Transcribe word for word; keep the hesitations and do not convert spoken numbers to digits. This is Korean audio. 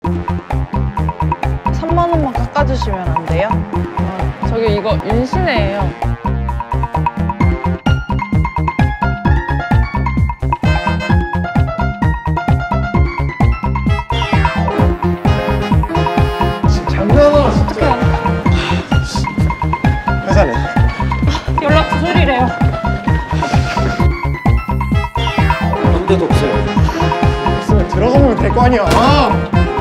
삼만 원만 깎아주시면 안 돼요? 아, 저기 이거 윤신혜예요. 장난하나 진짜. 회사네. 연락 두절이래요. 아무 데도 없어요. 없으면 들어가보면 될 거 아니야. 아!